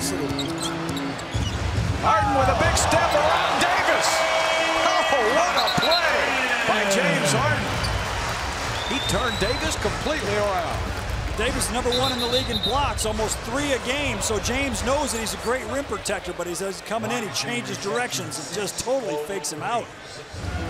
velocity. Harden with a big step around Davis. Oh, what a play by James Harden. He turned Davis completely around. Davis #1 in the league in blocks, almost 3 a game. So James knows that he's a great rim protector, but as he's coming in, he changes directions and just totally fakes him out.